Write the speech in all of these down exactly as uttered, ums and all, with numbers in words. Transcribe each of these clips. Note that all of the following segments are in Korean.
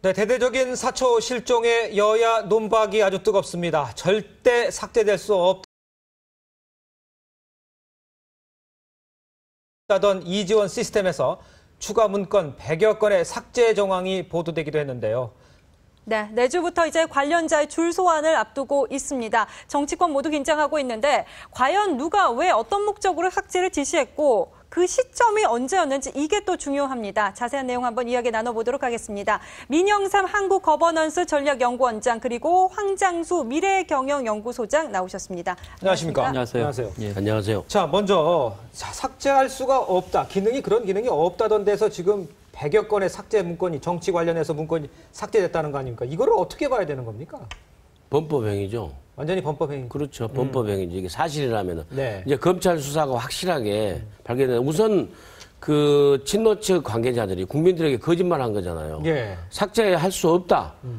네, 대대적인 사초 실종의 여야 논박이 아주 뜨겁습니다. 절대 삭제될 수 없다던 이지원 시스템에서 추가 문건 백여 건의 삭제 정황이 보도되기도 했는데요. 네, 내주부터 이제 관련자의 줄 소환을 앞두고 있습니다. 정치권 모두 긴장하고 있는데 과연 누가 왜 어떤 목적으로 삭제를 지시했고 그 시점이 언제였는지 이게 또 중요합니다. 자세한 내용 한번 이야기 나눠보도록 하겠습니다. 민영삼 한국거버넌스 전략연구원장 그리고 황장수 미래경영연구소장 나오셨습니다. 안녕하십니까? 안녕하세요. 안녕하세요. 예, 안녕하세요. 자, 먼저 자, 삭제할 수가 없다. 기능이 그런 기능이 없다던 데서 지금 백여 건의 삭제 문건이 정치 관련해서 문건이 삭제됐다는 거 아닙니까? 이거를 어떻게 봐야 되는 겁니까? 범법행위죠. 완전히 범법행위. 그렇죠. 범법행위죠. 이게 사실이라면은. 네. 이제 검찰 수사가 확실하게 발견되는 우선 그 친노 측 관계자들이 국민들에게 거짓말한 거잖아요. 예. 삭제할 수 없다. 음.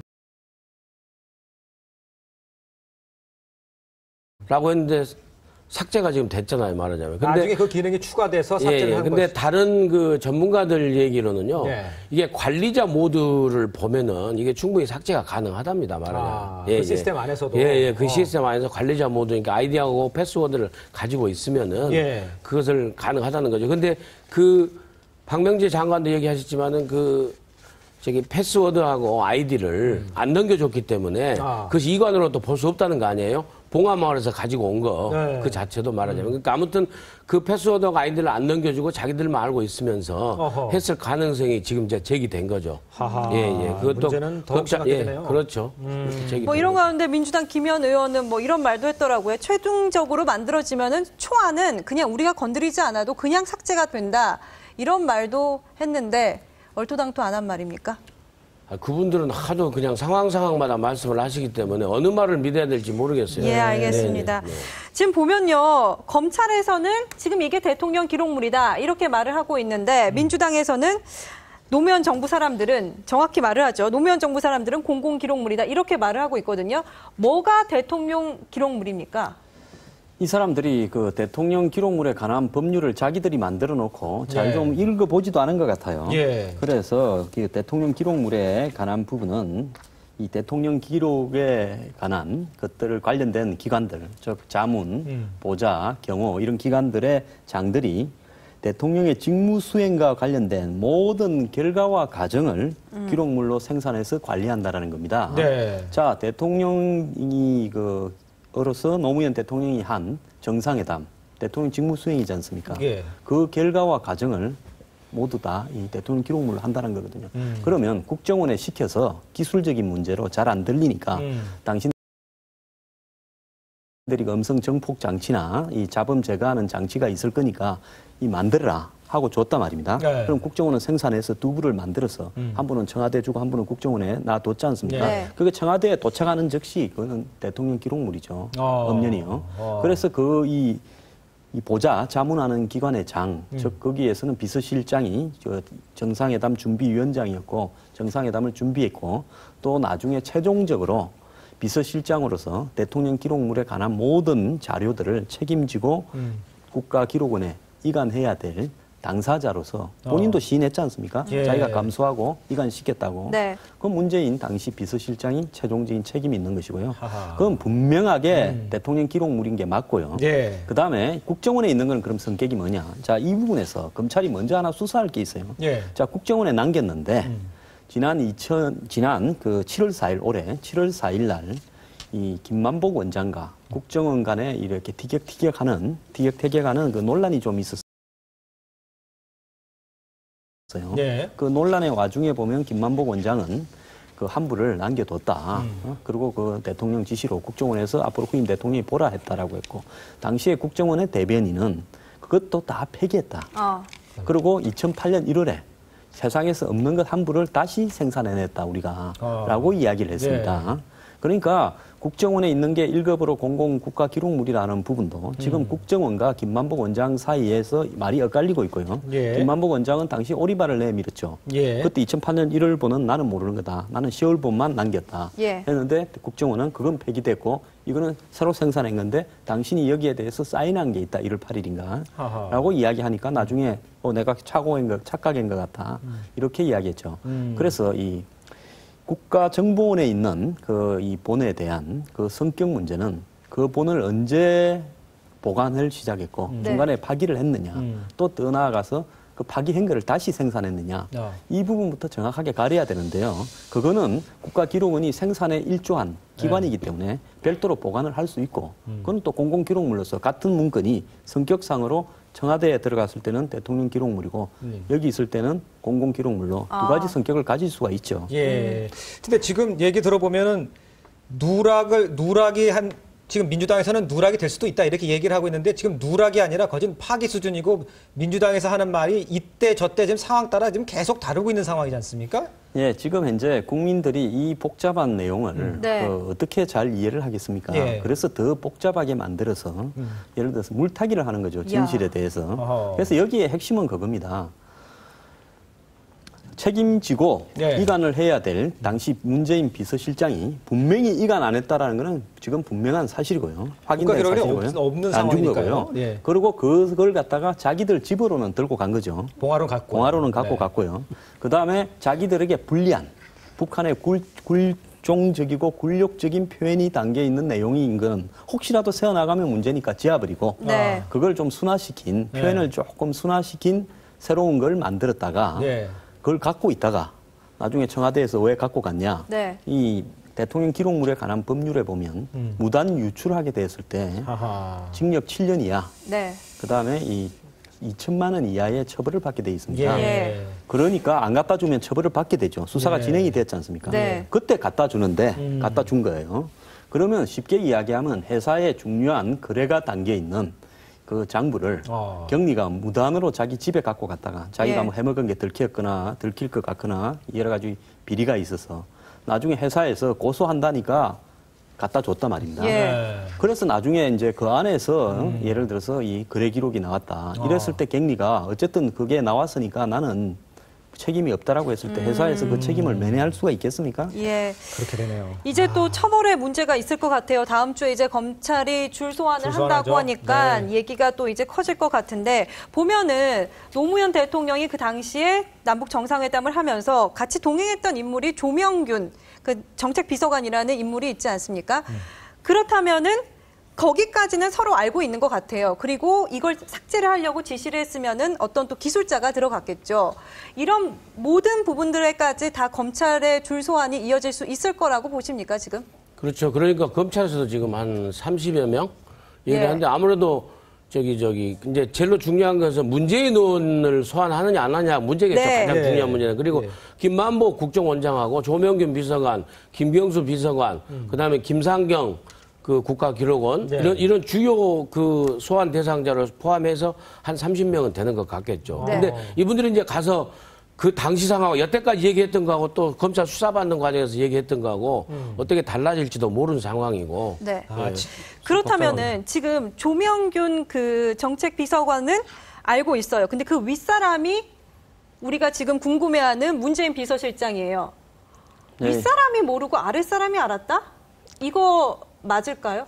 라고 했는데 삭제가 지금 됐잖아요, 말하자면. 근데 나중에 그 기능이 추가돼서 삭제를 예, 예. 한 근데 것이죠. 다른 그 전문가들 얘기로는요. 예. 이게 관리자 모드를 보면은 이게 충분히 삭제가 가능하답니다, 말하자면. 아, 예, 그 예. 시스템 안에서도. 예, 예. 그 어. 시스템 안에서 관리자 모드, 그러니까 아이디하고 패스워드를 가지고 있으면은 예. 그것을 가능하다는 거죠. 근데 그 박명재 장관도 얘기하셨지만은 그 저기 패스워드하고 아이디를 음. 안 넘겨줬기 때문에 아. 그것이 이관으로 또 볼 수 없다는 거 아니에요? 봉화마을에서 가지고 온 거, 네. 그 자체도 말하자면. 그러니까 아무튼 그 패스워드하고 아이디를 안 넘겨주고 자기들만 알고 있으면서 어허. 했을 가능성이 지금 이제 제기된 거죠. 하하. 예, 예. 그것도. 문제는 더욱 검찰- 심각해지네요. 예, 그렇죠. 음. 뭐 이런 가운데 민주당 김현 의원은 뭐 이런 말도 했더라고요. 최종적으로 만들어지면은 초안은 그냥 우리가 건드리지 않아도 그냥 삭제가 된다. 이런 말도 했는데 얼토당토 안 한 말입니까? 아, 그분들은 하도 그냥 상황 상황마다 말씀을 하시기 때문에 어느 말을 믿어야 될지 모르겠어요. 예, 알겠습니다. 네, 네, 네. 지금 보면요. 검찰에서는 지금 이게 대통령 기록물이다. 이렇게 말을 하고 있는데 음. 민주당에서는 노무현 정부 사람들은 정확히 말을 하죠. 노무현 정부 사람들은 공공 기록물이다. 이렇게 말을 하고 있거든요. 뭐가 대통령 기록물입니까? 이 사람들이 그 대통령 기록물에 관한 법률을 자기들이 만들어 놓고 잘 좀 예. 읽어보지도 않은 것 같아요. 예. 그래서 그 대통령 기록물에 관한 부분은 이 대통령 기록에 관한 것들을 관련된 기관들, 즉 자문, 음. 보좌, 경호 이런 기관들의 장들이 대통령의 직무 수행과 관련된 모든 결과와 과정을 음. 기록물로 생산해서 관리한다라는 겁니다. 네. 자, 대통령이 그 으로서 노무현 대통령이 한 정상회담, 대통령 직무 수행이지 않습니까? 예. 그 결과와 과정을 모두 다 이 대통령 기록물로 한다는 거거든요. 음. 그러면 국정원에 시켜서 기술적인 문제로 잘 안 들리니까 음. 당신들이 음성 정폭 장치나 이 자범 제거하는 장치가 있을 거니까 이 만들어라 하고 줬단 말입니다. 네. 그럼 국정원은 생산해서 두 부를 만들어서 음. 한 분은 청와대 주고 한 분은 국정원에 놔뒀지 않습니까? 네. 그게 청와대에 도착하는 즉시 그거는 대통령 기록물이죠. 어. 엄연히요. 어. 그래서 그 이 이 보좌 자문하는 기관의 장, 음. 즉 거기에서는 비서실장이 저 정상회담 준비위원장이었고 정상회담을 준비했고 또 나중에 최종적으로 비서실장으로서 대통령 기록물에 관한 모든 자료들을 책임지고 음. 국가기록원에 이관해야 될 당사자로서 본인도 어. 시인했지 않습니까? 예. 자기가 감수하고 이관시켰다고. 네. 그건 문재인 당시 비서실장이 최종적인 책임이 있는 것이고요. 하하. 그건 분명하게 음. 대통령 기록물인 게 맞고요. 예. 그다음에 국정원에 있는 건 그럼 성격이 뭐냐. 자, 이 부분에서 검찰이 먼저 하나 수사할 게 있어요. 예. 자, 국정원에 남겼는데 음. 지난 이천 지난 그 칠월 사일 올해 칠월 사일 날 이 김만복 원장과 국정원 간에 이렇게 티격태격하는 티격태격하는 그 논란이 좀 있었어요. 예. 그 논란의 와중에 보면 김만복 원장은 그 한부를 남겨뒀다. 음. 어? 그리고 그 대통령 지시로 국정원에서 앞으로 후임 대통령이 보라 했다라고 했고 당시에 국정원의 대변인은 그것도 다 폐기했다. 어. 그리고 이천팔 년 일월에 세상에서 없는 것 한부를 다시 생산해냈다 우리가 어. 라고 이야기를 했습니다. 그러니까 국정원에 있는 게 일 급으로 공공 국가 기록물이라는 부분도 지금 음. 국정원과 김만복 원장 사이에서 말이 엇갈리고 있고요. 예. 김만복 원장은 당시 오리발을 내밀었죠. 예. 그때 이천팔 년 일월분은 나는 모르는 거다. 나는 시월분만 남겼다. 예. 했는데 국정원은 그건 폐기됐고 이거는 새로 생산한 건데 당신이 여기에 대해서 사인한 게 있다. 일월 팔일인가 하하. 라고 이야기하니까 나중에 어, 내가 착오한 거, 착각한 것 같다. 음. 이렇게 이야기했죠. 음. 그래서 이 국가정보원에 있는 그 이 본에 대한 그 성격 문제는 그 본을 언제 보관을 시작했고 음. 중간에 파기를 했느냐 음. 또 더 나아가서 그 파기 행거를 다시 생산했느냐 어. 이 부분부터 정확하게 가려야 되는데요. 그거는 국가기록원이 생산에 일조한 기관이기 때문에 별도로 보관을 할 수 있고 그건 또 공공기록물로서 같은 문건이 성격상으로 청와대에 들어갔을 때는 대통령 기록물이고 음. 여기 있을 때는 공공기록물로 아. 두 가지 성격을 가질 수가 있죠. 예. 근데 지금 얘기 들어보면은 누락을 누락이 한 지금 민주당에서는 누락이 될 수도 있다 이렇게 얘기를 하고 있는데 지금 누락이 아니라 거진 파기 수준이고 민주당에서 하는 말이 이때 저때 지금 상황 따라 지금 계속 다르고 있는 상황이지 않습니까? 예, 지금 현재 국민들이 이 복잡한 내용을 음. 네. 그 어떻게 잘 이해를 하겠습니까? 예. 그래서 더 복잡하게 만들어서 음. 예를 들어서 물타기를 하는 거죠. 진실에 대해서. 어허. 그래서 여기에 핵심은 그겁니다. 책임지고 예. 이관을 해야 될 당시 문재인 비서실장이 분명히 이관 안 했다라는 것은 지금 분명한 사실이고요. 확인된 국가기록에 사실이고요. 없- 없는 안 준 상황이니까요. 거고요. 예. 그리고 그걸 갖다가 자기들 집으로는 들고 간 거죠. 봉화로 갖고. 공화로는 갖고 네. 갔고요. 그 다음에 자기들에게 불리한 북한의 굴, 굴종적이고 굴욕적인 표현이 담겨 있는 내용인 건 혹시라도 새어나가면 문제니까 지워버리고 네. 그걸 좀 순화시킨 네. 표현을 조금 순화시킨 새로운 걸 만들었다가 네. 그걸 갖고 있다가 나중에 청와대에서 왜 갖고 갔냐. 네. 이 대통령 기록물에 관한 법률에 보면 음. 무단 유출하게 됐을 때 하하. 징역 칠 년 이하 네. 그 다음에 이 이천만 원 이하의 처벌을 받게 돼 있습니다. 예. 그러니까 안 갖다 주면 처벌을 받게 되죠. 수사가 네. 진행이 됐지 않습니까? 네. 그때 갖다 주는데 음. 갖다 준 거예요. 그러면 쉽게 이야기하면 회사에 중요한 거래가 담겨 있는 그 장부를 어. 경리가 무단으로 자기 집에 갖고 갔다가 자기가 예. 뭐 해먹은 게 들켰거나 들킬 것 같거나 여러 가지 비리가 있어서 나중에 회사에서 고소한다니까 갖다 줬단 말입니다. 예. 네. 그래서 나중에 이제 그 안에서 음. 예를 들어서 이 거래 기록이 나왔다. 어. 이랬을 때 갱리가 어쨌든 그게 나왔으니까 나는 책임이 없다라고 했을 때 회사에서 그 책임을 면회할 수가 있겠습니까? 예. 그렇게 되네요. 이제 또 처벌에 문제가 있을 것 같아요. 다음 주에 이제 검찰이 줄 소환을 줄 소환하죠. 한다고 하니까 네. 얘기가 또 이제 커질 것 같은데 보면은 노무현 대통령이 그 당시에 남북 정상회담을 하면서 같이 동행했던 인물이 조명균 그 정책비서관이라는 인물이 있지 않습니까? 음. 그렇다면은 거기까지는 서로 알고 있는 것 같아요. 그리고 이걸 삭제를 하려고 지시를 했으면은 어떤 또 기술자가 들어갔겠죠. 이런 모든 부분들에까지 다 검찰의 줄 소환이 이어질 수 있을 거라고 보십니까, 지금? 그렇죠. 그러니까 검찰에서도 지금 한 삼십여 명 예. 얘기하는데 아무래도 저기 저기 이제 제일 중요한 것은 문재인 의원을 소환하느냐 안 하냐 문제겠죠. 네. 가장 네. 중요한 문제는. 그리고 네. 김만보 국정원장하고 조명균 비서관, 김병수 비서관, 그다음에 김상경 그 국가기록원 네. 이런 이런 주요 그 소환 대상자를 포함해서 한 삼십 명은 되는 것 같겠죠. 네. 근데 이분들이 이제 가서 그 당시 상황, 여태까지 얘기했던 거하고 또 검찰 수사받는 과정에서 얘기했던 거하고 어떻게 달라질지도 모르는 상황이고. 네. 아, 지- 그렇다면은 지금 조명균 그 정책비서관은 알고 있어요. 근데 그 윗사람이 우리가 지금 궁금해하는 문재인 비서실장이에요. 네. 윗사람이 모르고 아랫사람이 알았다? 이거 맞을까요?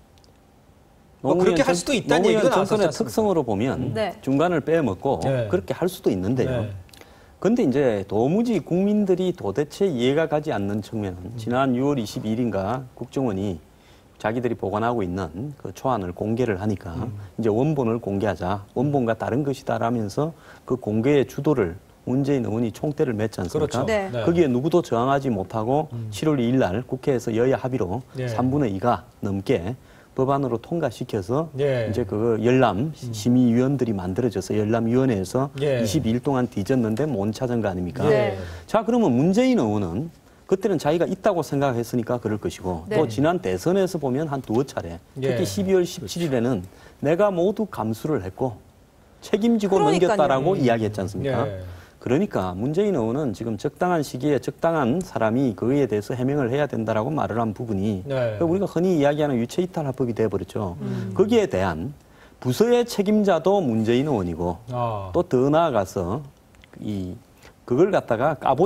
뭐 노무현 그렇게 할 정- 수도 있다는 노무현 얘기도 나왔었지 정권의 않습니까? 특성으로 보면 네. 중간을 빼먹고 네. 그렇게 할 수도 있는데요. 네. 근데 이제 도무지 국민들이 도대체 이해가 가지 않는 측면은 지난 유월 이십일인가 국정원이 자기들이 보관하고 있는 그 초안을 공개를 하니까 음. 이제 원본을 공개하자. 원본과 다른 것이다라면서 그 공개의 주도를 문재인 의원이 총대를 맸지 않습니까? 그렇죠. 네. 네. 거기에 누구도 저항하지 못하고 칠월 이일 날 국회에서 여야 합의로 네. 삼분의 이가 넘게 법안으로 통과시켜서 네. 이제 그 열람 심의위원들이 만들어져서 열람위원회에서 네. 이십이 일 동안 뒤졌는데 못 찾은 거 아닙니까? 네. 자, 그러면 문재인 의원은 그때는 자기가 있다고 생각했으니까 그럴 것이고 네. 또 지난 대선에서 보면 한 두어 차례 특히 예. 십이월 십칠일에는 내가 모두 감수를 했고 책임지고 그러니까요. 넘겼다라고 음. 이야기했지 않습니까? 예. 그러니까 문재인 의원은 지금 적당한 시기에 적당한 사람이 그에 대해서 해명을 해야 된다라고 말을 한 부분이 네. 우리가 흔히 이야기하는 유체이탈 합법이 돼버렸죠. 음. 거기에 대한 부서의 책임자도 문재인 의원이고 아. 또 더 나아가서 이 그걸 갖다가 까보자고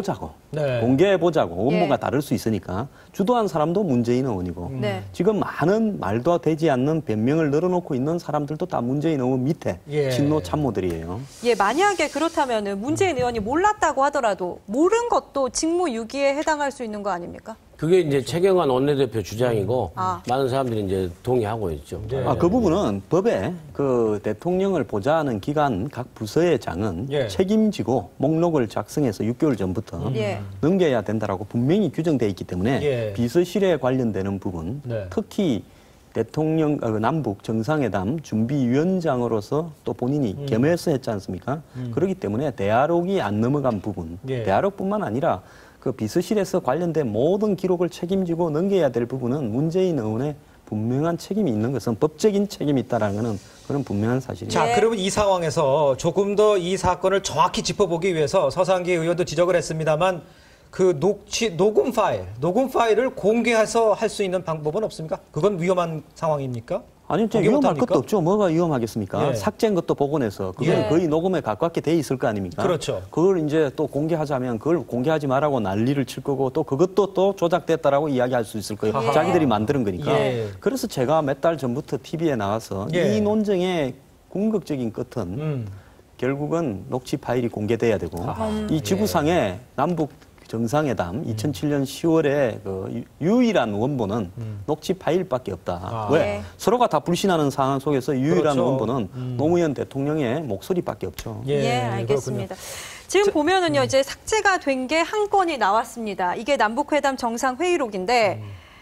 네. 공개해보자고 업무가 예. 다를 수 있으니까 주도한 사람도 문재인 의원이고 네. 지금 많은 말도 되지 않는 변명을 늘어놓고 있는 사람들도 다 문재인 의원 밑에 예. 친노 참모들이에요. 예, 만약에 그렇다면은 문재인 의원이 몰랐다고 하더라도 모른 것도 직무유기에 해당할 수 있는 거 아닙니까? 그게 이제 최경환 원내대표 주장이고 아. 많은 사람들이 이제 동의하고 있죠. 네. 아, 그 부분은 법에 그 대통령을 보좌하는 기관 각 부서의 장은 예. 책임지고 목록을 작성해서 육 개월 전부터 예. 넘겨야 된다라고 분명히 규정되어 있기 때문에 예. 비서실에 관련되는 부분, 네. 특히 대통령 어, 남북 정상회담 준비위원장으로서 또 본인이 음. 겸해서 했지 않습니까? 그렇기 때문에 대화록이 안 넘어간 부분, 예. 대화록뿐만 아니라 그 비서실에서 관련된 모든 기록을 책임지고 넘겨야 될 부분은 문재인 의원의 분명한 책임이 있는 것은 법적인 책임이 있다는 것은 그런 분명한 사실입니다. 자, 예. 그러면 이 상황에서 조금 더 이 사건을 정확히 짚어보기 위해서 서상기 의원도 지적을 했습니다만 그 녹취, 녹음 파일, 녹음 파일을 공개해서 할 수 있는 방법은 없습니까? 그건 위험한 상황입니까? 아니, 저 공개 위험할 못합니까? 것도 없죠. 뭐가 위험하겠습니까? 예. 삭제한 것도 복원해서 그건 예. 거의 녹음에 가깝게 돼 있을 거 아닙니까? 그렇죠. 그걸 이제 또 공개하자면 그걸 공개하지 말라고 난리를 칠 거고 또 그것도 또 조작됐다라고 이야기할 수 있을 거예요. 예. 자기들이 만드는 거니까. 예. 그래서 제가 몇 달 전부터 티비에 나와서 예. 이 논쟁의 궁극적인 끝은 음. 결국은 녹취 파일이 공개돼야 되고 아, 이 지구상에 남북 정상회담 이천칠 년 시월에 그 유- 유일한 원본은 녹취 파일밖에 없다. 아. 왜? 네. 서로가 다 불신하는 상황 속에서 유일한 그렇죠. 원본은 음. 노무현 대통령의 목소리밖에 없죠. 예, 알겠습니다. 지금 보면은요, 이제 삭제가 된 게 한 건이 나왔습니다. 이게 남북회담 정상회의록인데,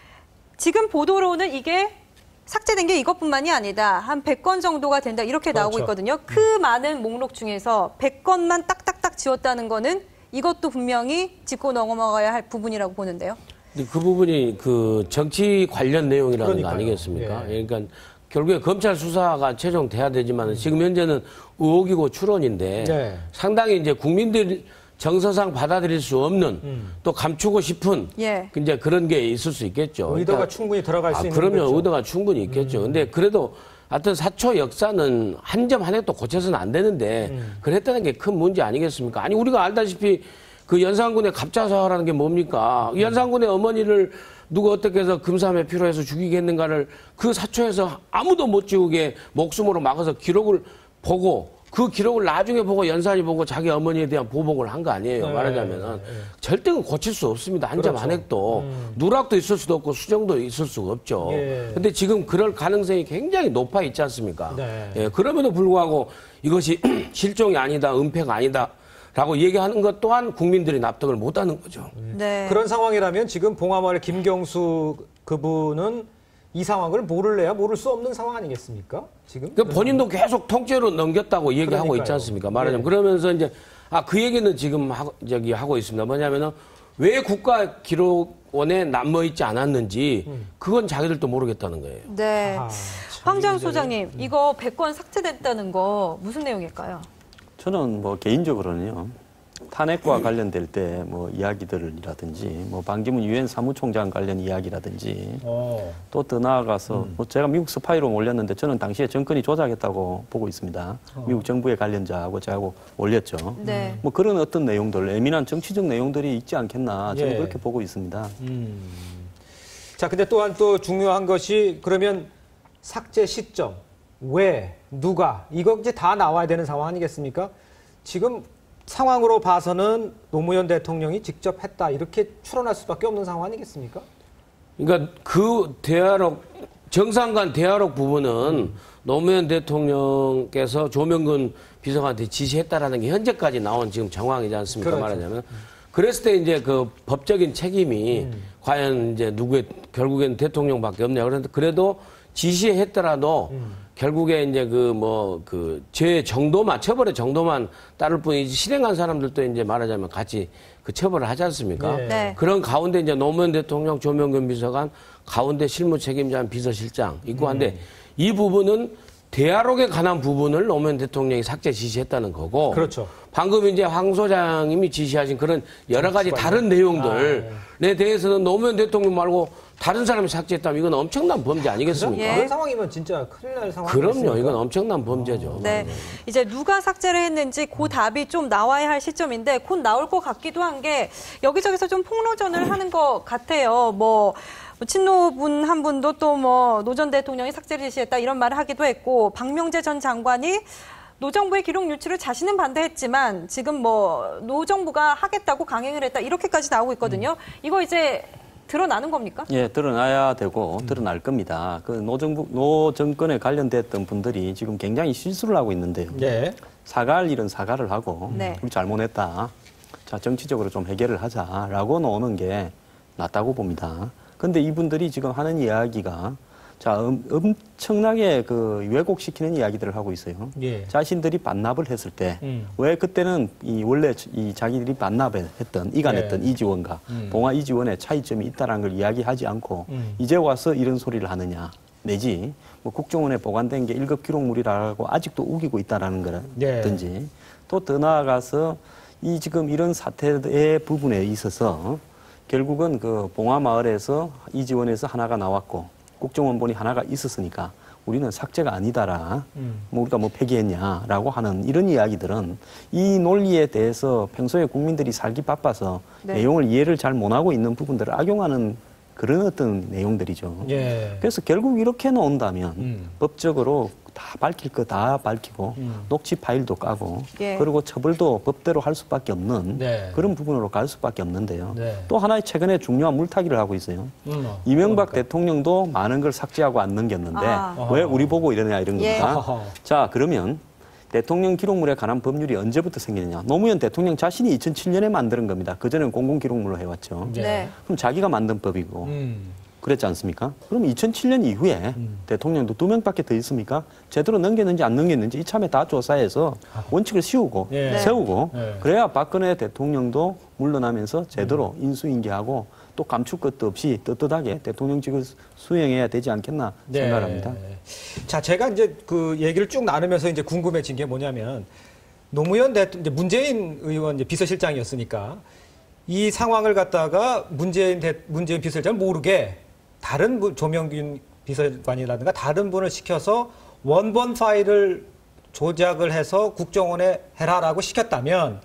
지금 보도로는 이게 삭제된 게 이것뿐만이 아니다. 한 백 건 정도가 된다. 이렇게 나오고 그렇죠. 있거든요. 그 많은 목록 중에서 백 건만 딱딱딱 지웠다는 거는 이것도 분명히 짚고 넘어가야 할 부분이라고 보는데요. 근데 그 부분이 그 정치 관련 내용이라는 그러니까요. 거 아니겠습니까? 예. 그러니까 결국에 검찰 수사가 최종돼야 되지만 지금 현재는 의혹이고 추론인데 네. 상당히 이제 국민들 정서상 받아들일 수 없는 음. 또 감추고 싶은 예. 이제 그런 게 있을 수 있겠죠. 의도가 그러니까 충분히 들어갈 수 아, 있는 그럼요. 거죠. 의도가 충분히 있겠죠. 근데 그래도 하여튼 사초 역사는 한 점 한 획도 고쳐서는 안 되는데 음. 그랬다는 게 큰 문제 아니겠습니까? 아니 우리가 알다시피 그 연산군의 갑자사화라는 게 뭡니까? 음. 연산군의 어머니를 누가 어떻게 해서 금삼에 필요해서 죽이겠는가를 그 사초에서 아무도 못 지우게 목숨으로 막아서 기록을 보고 그 기록을 나중에 보고 연산이 보고 자기 어머니에 대한 보복을 한 거 아니에요. 네, 말하자면은 네. 절대 고칠 수 없습니다. 한 점 그렇죠. 한 획도 음. 누락도 있을 수도 없고 수정도 있을 수가 없죠. 예. 근데 지금 그럴 가능성이 굉장히 높아 있지 않습니까? 네. 예, 그럼에도 불구하고 이것이 실종이 아니다, 은폐가 아니다. 라고 얘기하는 것 또한 국민들이 납득을 못 하는 거죠. 네. 그런 상황이라면 지금 봉화마을 김경수 그분은 이 상황을 모를래야 모를 수 없는 상황 아니겠습니까? 지금? 그 본인도 계속 통째로 넘겼다고 얘기하고 그러니까요. 있지 않습니까? 말하자면. 예. 그러면서 이제, 아, 그 얘기는 지금 하고, 저기 하고 있습니다. 뭐냐면은 왜 국가기록원에 남아있지 않았는지 그건 자기들도 모르겠다는 거예요. 네. 아, 참, 황장 이제- 소장님, 이거 백 건 삭제됐다는 거 무슨 내용일까요? 저는 뭐 개인적으로는요. 탄핵과 관련될 때 뭐 이야기들이라든지 뭐 반기문 유엔 사무총장 관련 이야기라든지 어. 또 더 나아가서 뭐 제가 미국 스파이로 올렸는데 저는 당시에 정권이 조작했다고 보고 있습니다. 미국 정부의 관련자하고 저하고 올렸죠. 네. 뭐 그런 어떤 내용들, 예민한 정치적 내용들이 있지 않겠나 저는 예. 그렇게 보고 있습니다. 음. 자, 근데 또한 또 중요한 것이 그러면 삭제 시점, 왜, 누가 이거 이제 다 나와야 되는 상황 아니겠습니까? 지금 상황으로 봐서는 노무현 대통령이 직접 했다 이렇게 추론할 수밖에 없는 상황 아니겠습니까? 그러니까 그 대화록, 정상 간 대화록 부분은 노무현 대통령께서 조명근 비서관한테 지시했다라는 게 현재까지 나온 지금 정황이지 않습니까? 그렇죠. 말하자면. 그랬을 때 이제 그 법적인 책임이 과연 이제 누구의, 결국엔 대통령밖에 없냐. 그런데 그래도 지시했더라도 결국에 이제 그 뭐 그 죄 정도만, 처벌의 정도만 따를 뿐이지 실행한 사람들도 이제 말하자면 같이 그 처벌을 하지 않습니까? 네. 네. 그런 가운데 이제 노무현 대통령, 조명근 비서관, 가운데 실무 책임자인 비서실장 있고 한데 이 부분은 대화록에 관한 부분을 노무현 대통령이 삭제 지시했다는 거고. 그렇죠. 방금 이제 황 소장님이 지시하신 그런 여러 가지 정치 다른 관련. 내용들에 대해서는 노무현 대통령 말고 다른 사람이 삭제했다면 이건 엄청난 범죄 아니겠습니까? 예. 그런 상황이면 진짜 큰일 날 상황이 그럼요. 이건 엄청난 범죄죠. 네. 이제 누가 삭제를 했는지 그 답이 좀 나와야 할 시점인데 곧 나올 것 같기도 한 게 여기저기서 좀 폭로전을 하는 것 같아요. 뭐 친노분 한 분도 또 뭐 노 전 대통령이 삭제를 지시했다 이런 말을 하기도 했고 박명재 전 장관이 노 정부의 기록 유출을 자신은 반대했지만 지금 뭐 노 정부가 하겠다고 강행을 했다 이렇게까지 나오고 있거든요. 이거 이제 드러나는 겁니까? 예, 드러나야 되고 드러날 겁니다. 그 노정부, 노 정권에 관련됐던 분들이 지금 굉장히 실수를 하고 있는데요. 예. 사과할 일은 사과를 하고 네. 우리 잘못했다. 자, 정치적으로 좀 해결을 하자라고 놓는 게 낫다고 봅니다. 근데 이분들이 지금 하는 이야기가 자, 음, 엄청나게 그 왜곡시키는 이야기들을 하고 있어요. 예. 자신들이 반납을 했을 때, 음. 왜 그때는 이 원래 이 자기들이 반납을 했던, 이간했던 예. 이지원과 음. 봉화 이지원의 차이점이 있다는 걸 이야기하지 않고, 음. 이제 와서 이런 소리를 하느냐, 내지, 뭐 국정원에 보관된 게 일 급 기록물이라고 아직도 우기고 있다라는 거라든지, 예. 또 더 나아가서 이 지금 이런 사태의 부분에 있어서 결국은 그 봉화 마을에서 이지원에서 하나가 나왔고, 국정원본이 하나가 있었으니까 우리는 삭제가 아니다라, 음. 뭐 우리가 뭐 폐기했냐라고 하는 이런 이야기들은 이 논리에 대해서 평소에 국민들이 살기 바빠서 네. 내용을 이해를 잘 못하고 있는 부분들을 악용하는 그런 어떤 내용들이죠. 예. 그래서 결국 이렇게 놓은다면 음. 법적으로 다 밝힐 거 다 밝히고 음. 녹취 파일도 까고 예. 그리고 처벌도 법대로 할 수밖에 없는 네. 그런 부분으로 갈 수밖에 없는데요. 네. 또 하나의 최근에 중요한 물타기를 하고 있어요. 음. 이명박 그러니까. 대통령도 많은 걸 삭제하고 안 넘겼는데 아. 왜 우리 보고 이러냐 이런 예. 겁니다. 어허. 자, 그러면 대통령 기록물에 관한 법률이 언제부터 생기느냐. 노무현 대통령 자신이 이천칠 년에 만드는 겁니다. 그전에는 공공기록물로 해왔죠. 네. 네. 그럼 자기가 만든 법이고 음. 그랬지 않습니까? 그럼 이천칠 년 이후에 음. 대통령도 두 명밖에 더 있습니까? 제대로 넘겼는지 안 넘겼는지 이참에 다 조사해서 원칙을 씌우고 예. 네. 세우고 네. 그래야 박근혜 대통령도 물러나면서 제대로 인수인계하고 또 감출 것도 없이 떳떳하게 대통령직을 수행해야 되지 않겠나 네. 생각합니다. 자, 제가 이제 그 얘기를 쭉 나누면서 이제 궁금해진 게 뭐냐면 노무현 대통령, 이제 문재인 의원 이제 비서실장이었으니까 이 상황을 갖다가 문재인 대, 문재인 비서실장을 모르게 다른 분, 조명균 비서관이라든가 다른 분을 시켜서 원본 파일을 조작을 해서 국정원에 해라라고 시켰다면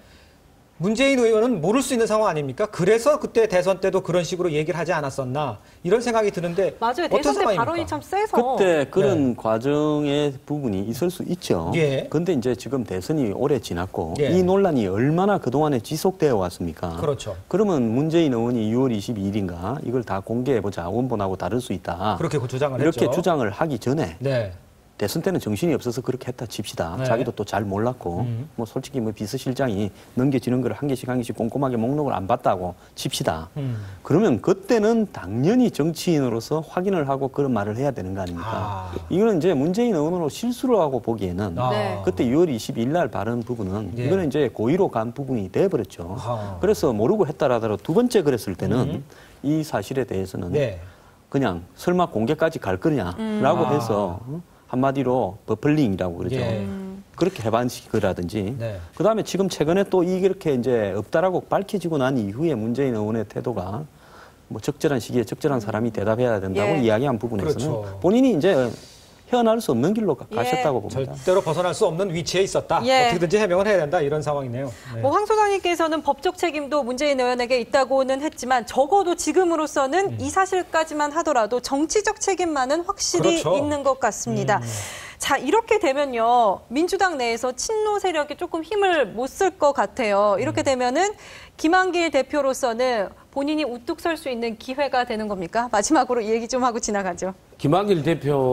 문재인 의원은 모를 수 있는 상황 아닙니까? 그래서 그때 대선 때도 그런 식으로 얘기를 하지 않았었나 이런 생각이 드는데 맞아요. 어떤 대선 때 상황입니까? 발언이 참 세서. 그때 그런 과정의 부분이 있을 수 있죠. 예. 그런데 이제 지금 대선이 오래 지났고 예. 이 논란이 얼마나 그동안에 지속되어 왔습니까? 그렇죠. 그러면 문재인 의원이 유월 이십이일인가 이걸 다 공개해보자. 원본하고 다를 수 있다. 그렇게 주장을 이렇게 했죠. 주장을 하기 전에 네. 대선 때는 정신이 없어서 그렇게 했다 칩시다. 네. 자기도 또 잘 몰랐고 음. 뭐 솔직히 뭐 비서실장이 넘겨지는 걸 한 개씩 한 개씩 꼼꼼하게 목록을 안 봤다고 칩시다. 음. 그러면 그때는 당연히 정치인으로서 확인을 하고 그런 말을 해야 되는 거 아닙니까? 아. 이거는 이제 문재인 의원으로 실수를 하고 보기에는 아. 네. 그때 유월 이십이일 날 발언 부분은 예. 이거는 이제 고의로 간 부분이 돼버렸죠. 아하. 그래서 모르고 했다라더라도 두 번째 그랬을 때는 이 사실에 대해서는 음. 네. 그냥 설마 공개까지 갈 거냐라고 아. 해서 한마디로 버플링이라고 그러죠. 예. 그렇게 해반시키라든지. 네. 그다음에 지금 최근에 또 이렇게 이제 없다라고 밝혀지고 난 이후에 문재인 의원의 태도가 뭐 적절한 시기에 적절한 사람이 대답해야 된다고 예. 이야기한 부분에서는 그렇죠. 본인이 이제 헤어날 수 없는 길로 가- 예. 가셨다고 봅니다. 절대로 벗어날 수 없는 위치에 있었다. 예. 어떻게든지 해명을 해야 된다. 이런 상황이네요. 네. 뭐 황 소장님께서는 법적 책임도 문재인 의원에게 있다고는 했지만 적어도 지금으로서는 음. 이 사실까지만 하더라도 정치적 책임만은 확실히 그렇죠. 있는 것 같습니다. 음. 자, 이렇게 되면요. 민주당 내에서 친노 세력이 조금 힘을 못 쓸 것 같아요. 음. 이렇게 되면은 김한길 대표로서는 본인이 우뚝 설 수 있는 기회가 되는 겁니까? 마지막으로 얘기 좀 하고 지나가죠. 김한길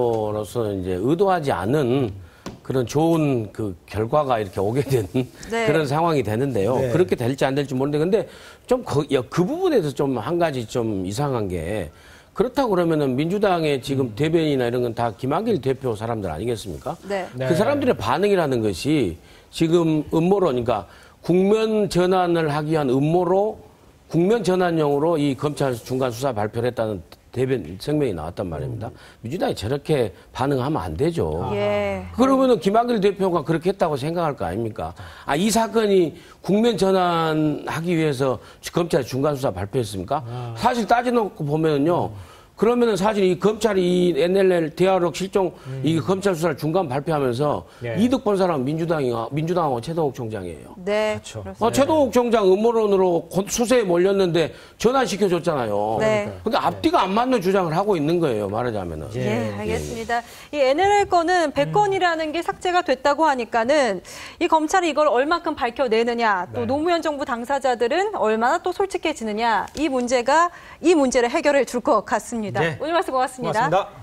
대표로서 이제 의도하지 않은 그런 좋은 그 결과가 이렇게 오게 된 네. 그런 상황이 되는데요. 네. 그렇게 될지 안 될지 모르는데 근데 좀 그, 야, 그 부분에서 좀 한 가지 좀 이상한 게 그렇다고 그러면은 민주당의 지금 대변이나 이런 건 다 김한길 대표 사람들 아니겠습니까? 네. 네. 그 사람들의 반응이라는 것이 지금 음모로, 그러니까 국면 전환을 하기 위한 음모로 국면 전환용으로 이 검찰 중간 수사 발표를 했다는 대변声明이 나왔단 말입니다. 민주당이 저렇게 반응하면 안 되죠. 예. 그러면은 김한길 대표가 그렇게 했다고 생각할 거 아닙니까? 아, 이 사건이 국면 전환하기 위해서 검찰 중간 수사 발표했습니까? 사실 따져놓고 보면은요, 그러면은 사실 이 검찰이 이 엔엘엘 대화록 실종 음. 이 검찰 수사를 중간 발표하면서 네. 이득 본 사람은 민주당이가 민주당하고 최동욱 총장이에요. 네. 그렇죠. 어, 최동욱 총장 음모론으로 수세에 몰렸는데 전환시켜줬잖아요. 네. 그러니까 앞뒤가 안 맞는 주장을 하고 있는 거예요. 말하자면은. 예, 예 알겠습니다. 예. 이 엔엘엘 건은 백 건이라는 음. 게 삭제가 됐다고 하니까는 이 검찰이 이걸 얼마큼 밝혀내느냐, 또 네. 노무현 정부 당사자들은 얼마나 또 솔직해지느냐, 이 문제가 이 문제를 해결해 줄 것 같습니다. 네. 오늘 말씀 고맙습니다. 고맙습니다.